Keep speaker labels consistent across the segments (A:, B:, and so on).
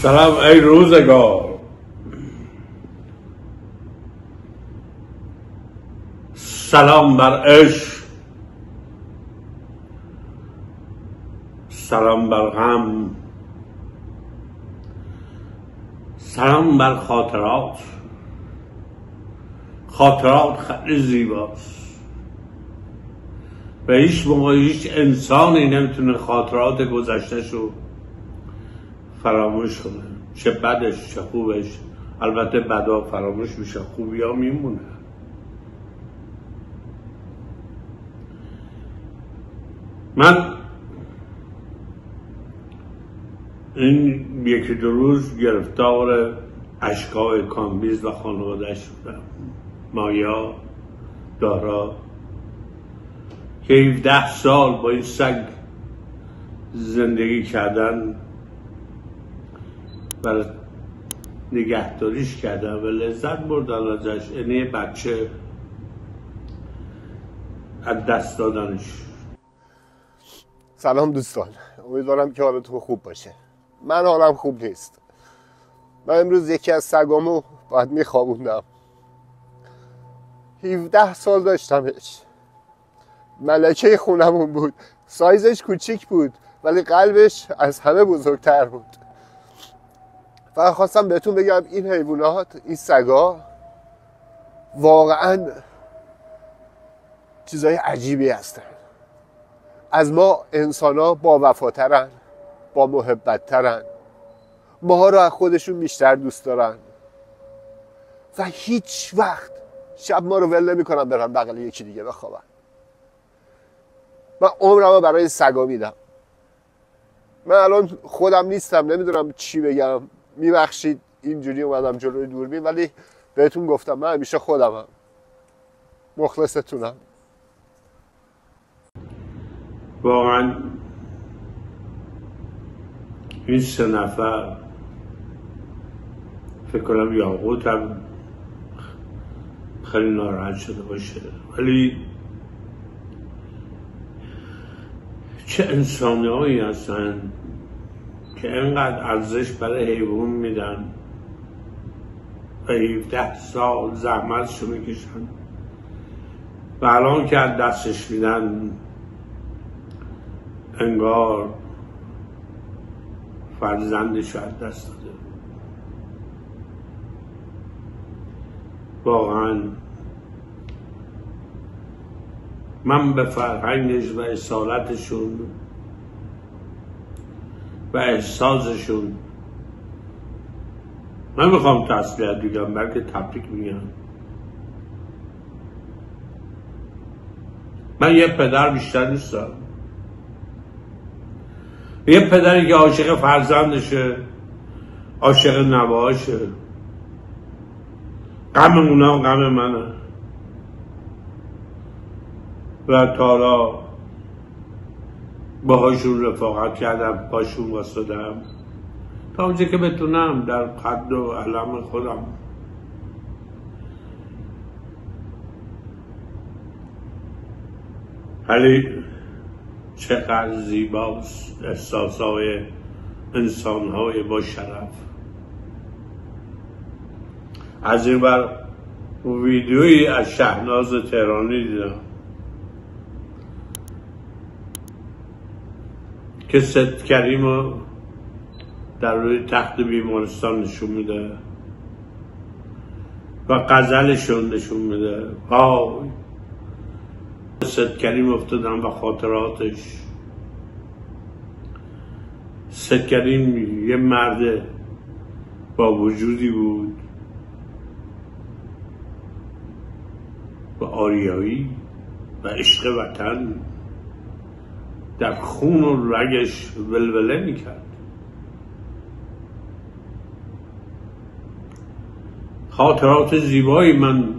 A: سلام ای روزگار، سلام بر عشق، سلام بر غم، سلام بر خاطرات. خاطرات خیلی زیباست و هیچ موقع هیچ انسانی نمیتونه خاطرات گذشته‌شو فراموش کنه، چه بدش چه خوبش. البته بدا فراموش میشه، خوبی ها میمونه. من این یکی دو روز گرفتار اشک‌های کامبیز و خانواده‌اش شدم. مایا، دارا که 17 سال با این سگ زندگی کردن و نگهداریش کردن و لذت بردن ازش، یعنی بچه از دست دادنش.
B: سلام دوستان، امیدوارم که حالتون خوب باشه. من حالم خوب نیست. من امروز یکی از سگامو باید میخوابوندم. 17 سال داشتمش. ملکه خونمون بود. سایزش کوچیک بود ولی قلبش از همه بزرگتر بود. فقط خواستم بهتون بگم این حیوانات، این سگا واقعا چیزای عجیبی هستن. از ما انسانا با وفاترن، با محبتترن، ماها رو از خودشون بیشتر دوست دارن و هیچ وقت شب ما رو ول نمی‌کنن برن بغل یکی دیگه بخوابن. من عمرمو برای این سگا میدم. من الان خودم نیستم، نمیدونم چی بگم، میبخشید اینجوری اومدم جلوی دوربین، ولی بهتون گفتم من همیشه خودمم. مخلصتونم.
A: واقعا این 3 نفر، فکر کنم یاقوت هم خیلی ناراحت شده باشه، ولی چه انسانی هایی هستن که اینقدر ارزش برای حیوان میدن و 17 سال زحمتشو میکشن و الان که از دستش میدن انگار فرزندش رو از دست داده. واقعا من به فرهنگش و اصالتشون و احساسشون نمیخوام تسلیت بگم، بلکه تبریک میگم. من یه پدر بیشتر نیستم، یه پدری که عاشق فرزندشه، عاشق نوه‌هاشه. غم اونا غم منه و تا حالا باهاشون رفاقت کردم، باشون واسدم تا اونجا که بتونم در قد و علم خودم. ولی چقدر زیباست احساسهای انسانهای با شرف. از این بر ویدیویی از شهناز تهرانی دیدم که سید کریم رو در روی تخت بیمارستان نشون میده و غزلشون نشون میده. وای، سید کریم افتادن و خاطراتش. سید کریم یه مرد با وجودی بود، با آریایی و عشق وطن در خون و رگش ولوله میکرد. خاطرات زیبایی من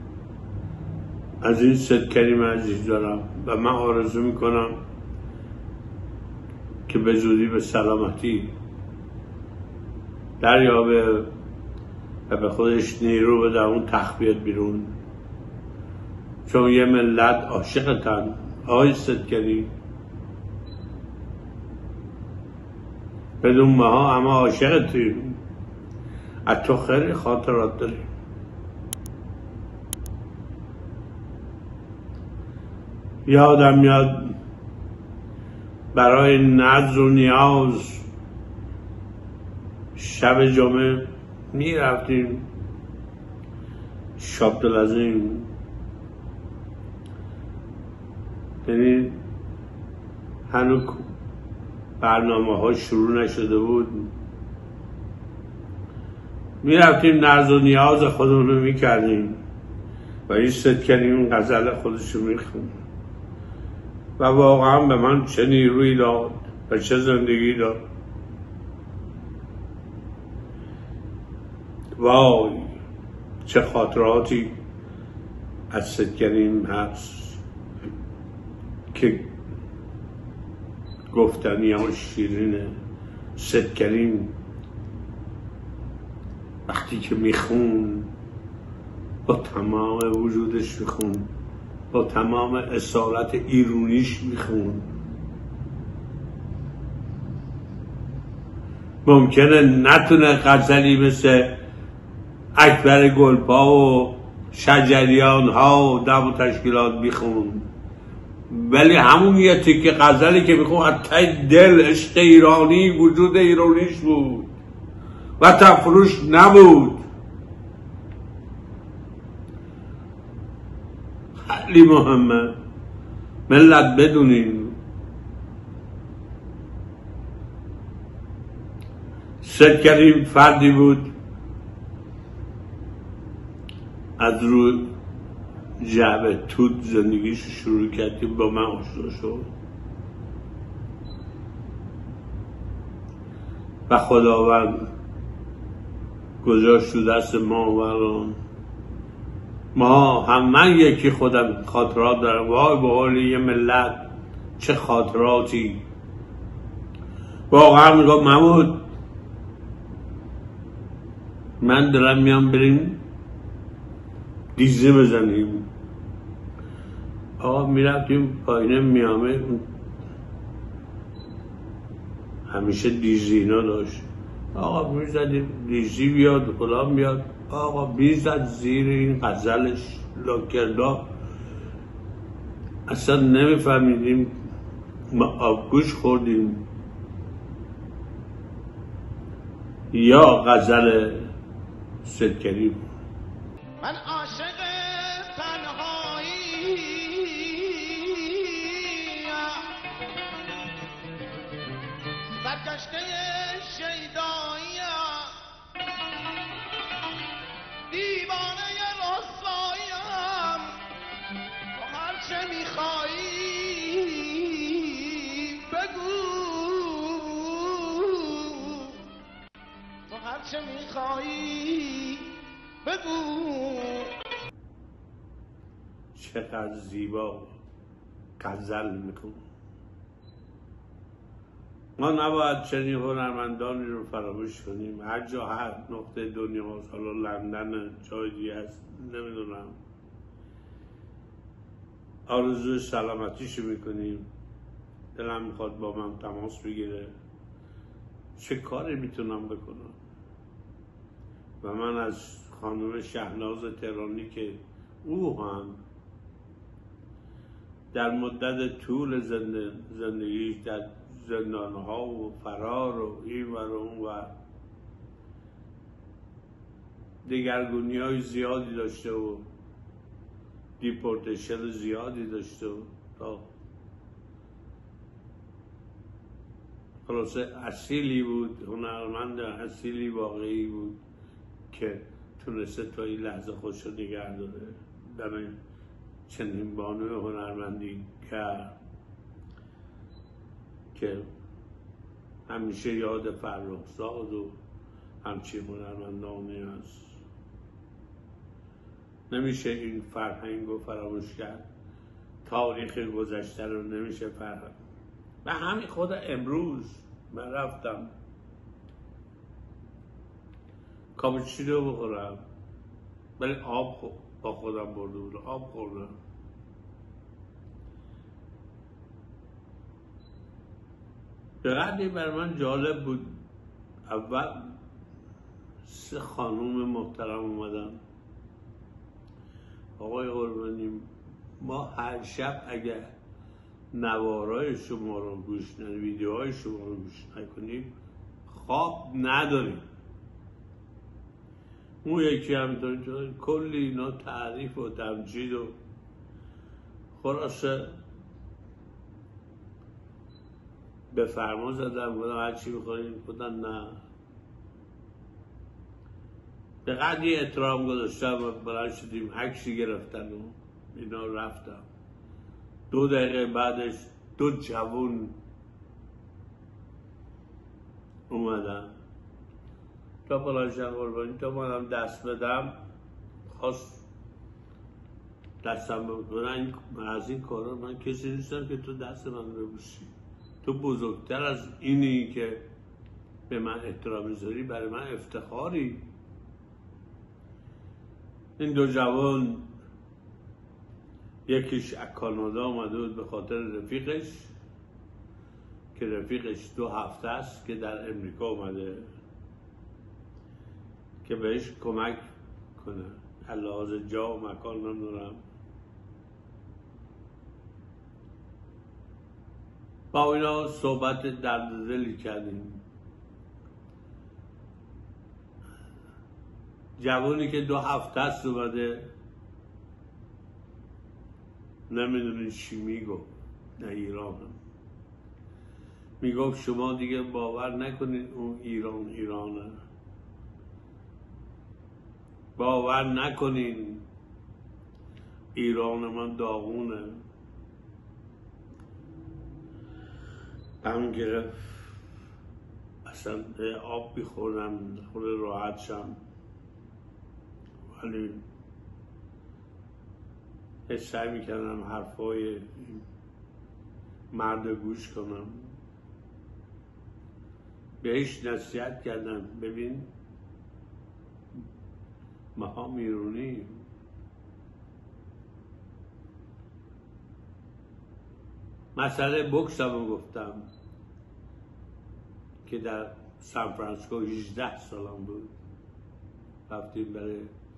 A: از این سید کریم عزیز دارم و من آرزو میکنم که به زودی به سلامتی دریابه و به خودش نیرو بده، اون تخت بیاد بیرون، چون یه ملت عاشقتن. آقای سید کریم بدون ماها همه عاشقتیم، از تو خیلی خاطرات داریم. یادم میاد برای نذر و نیاز شب جمعه میرفتیم شابدالعظیم، یعنی هنوز برنامه ها شروع نشده بود، میرفتیم نذر و نیاز خودمون رو میکردیم و این ست کردیم این غزل خودش رو میخوند و واقعا به من چه نیرویی داد و چه زندگی داد. وای چه خاطراتی از ست کریم هست که گفتنی ها شیرینه. ست کریم وقتی که میخون با تمام وجودش میخون، با تمام اصالت ایرونیش میخون. ممکنه نتونه غزلی مثل اکبر گلپا و شجریان ها و دم و تشکیلات میخون، ولی همون یه تیکه غزلی که میخون از ته دل عشق ایرانی، وجود ایرانیش بود و تفروش نبود. خیلی مهمه ملت بدونین ست کریم فردی بود از روی جعبه توت زندگیشو شروع کردیم، با من آشنا شد و خداوند گذاشت تو دست ما و الان ما هم من یکی خودم خاطرات دارم. وای به حال یه ملت چه خاطراتی. واقعا میگم محمود من دلم میام بریم دیزه بزنیم. آقا میرفتیم پایین میامه، همیشه دیزی اینا داشت، آقا میزدیم دیزی بیاد فلان بیاد، آقا میزد زیر این غزلش لاکردا، اصلا نمیفهمیدیم، ما آبگوش خوردیم یا غزل ست کریم.
C: من عاشق تنهایی سرگشته شیدایی دیوانه رسواییم، تو هرچه میخوایی بگو، تو هرچه میخوایی بگو.
A: چقدر زیبا غزل میکن. ما نباید چنین هنرمندانی رو فراموش کنیم. هر جا هر نقطه دنیا هست، حالا لندن جای دیگه هست نمیدونم، آرزوی سلامتیشو میکنیم. دلم میخواد با من تماس بگیره، چه کاری میتونم بکنم. و من از خانم شهناز تهرانی که او هم در مدت طول زندگیش در زندانها و فرار و این و اون و دگرگونی های زیادی داشته و دیپورتیشن زیادی داشته و تا خلاصه اصیلی بود، هنرمند اصیلی واقعی بود که تونسته تا این لحظه خودش رو نگه داره در چنین بانوی هنرمندی که همیشه یاد فرخزاد و همچین هنرمندانی هست. نمیشه این فرهنگ رو فراموش کرد، تاریخ گذشته رو نمیشه فراموش. و همین خود امروز من رفتم کاپوچینو بخورم، ولی آب با خودم برده بودم، آب خوردم. به قدری بر من جالب بود. اول 3 خانوم محترم اومدن. آقای قربانی، ما هر شب اگر نوارای شما رو گوش ندیم، ویدیوهای شما رو گوش نکنیم، خواب نداریم. اون یکی همینطور کلی اینا تعریف و تمجید و خلاصه به فرما زدم. گفتم هر چی بخورین؟ گفتن نه. به قدری احترام گذاشتم و بلند شدیم عکسی گرفتن و اینا رفتم. 2 دقیقه بعدش 2 جوون اومدن. تا بلند شدم قربانی، تا منم دست بدم خواست دستم بکنن. من از این کارا من کسی نیستم که تو دست من ببوسی. تو بزرگتر از اینی که به من احترام میذاری، برای من افتخاری. این 2 جوان، یکیش از کانادا اومده بود به خاطر رفیقش که رفیقش 2 هفته است که در امریکا اومده که بهش کمک کنه لحاظ جا و مکان. نمیدونم با اینا صحبت درد دلی کردیم. جوانی که 2 هفته است اومده نمیدونی چی میگفت. نه ایران هم میگفت شما دیگه باور نکنید اون ایرانه. باور نکنین ایران من داغونه. هم گرفت اصلا آب بیخوردم خود راحت شم، ولی سعی میکردم حرفای مرد گوش کنم. بهش نصیحت کردم ببین ماها میرونی، مسئله بوکس هم گفتم که در سان فرانسیسکو 18 سالم بود. رفتیم برای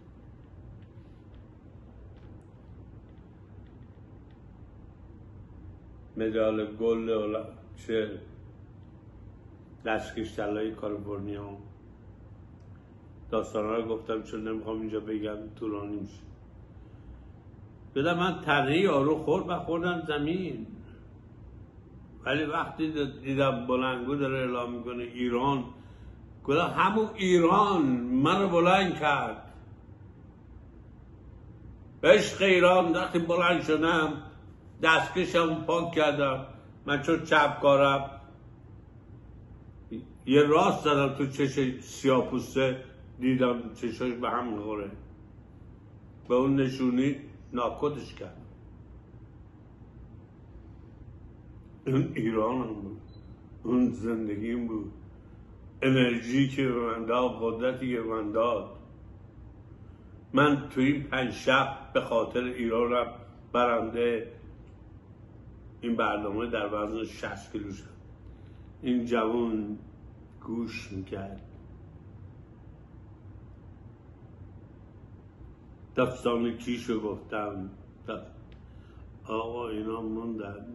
A: مدال گل چه دستکش طلای کالیفرنیا. داستانا رو گفتم چون نمیخوام اینجا بگم طولانی میشه. بدم من تنه یارو خورد و خوردم زمین. ولی وقتی دیدم بلندگو داره اعلام میکنه ایران، گفتم همون ایران منو بلند کرد. عشق ایران. وقتی بلند شدم دستکشم پاک کردم. من چون چپکارم یه راست زدم تو چش سیاپوسته، دیدم چشاش به هم میخوره. به اون نشونی ناکدش کرد. اون ایرانم بود، اون زندگیم بود، انرژی که به من داد، قدرتی که به من داد. من توی این 5 شب به خاطر ایرانم برنده این برنامه در وزن 60 کیلو شد. این جوان گوش میکرد. داستان کیشو گفتم. آقا اینا موندن.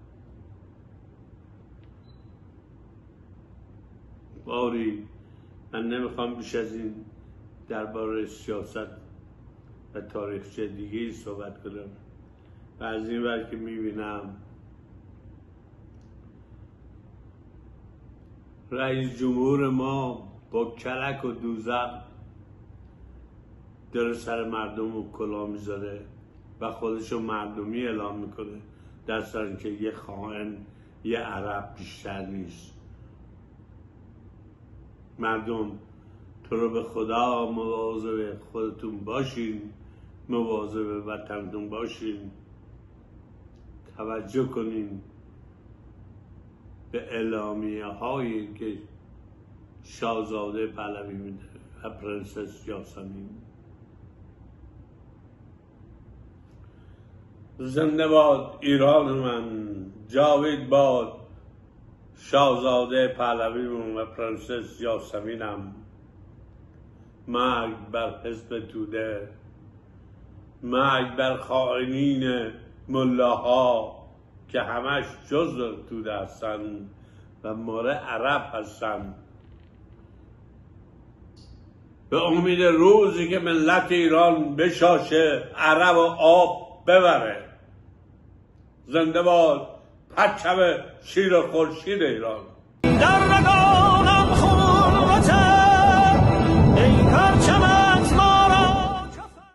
A: باری من نمیخوام بیش از این درباره سیاست و تاریخچه دیگه صحبت کنم. و از این ور که میبینم رئیس جمهور ما با کلک و دوزخ داره سر مردم و کلا میذاره و خودشو مردمی اعلام میکنه، در صورتی که یه خائن یه عرب بیشتر نیست. مردم تو رو به خدا مواظب خودتون باشین، مواظب وطنتون باشین، توجه کنین به اعلامیه هایی که شاهزاده پهلوی میده و پرنسس یاسمین. زنده باد ایران من، جاوید باد شاهزاده پهلویمون و پرنسس یاسمینم، مرگ بر حزب توده، مرگ بر خائنین ملاها که همش جز توده هستن و ماره عرب هستن. به امید روزی که ملت ایران بشاشه، عرب و آب ببره. زنده باد پرچم شیر و خورشید ایران.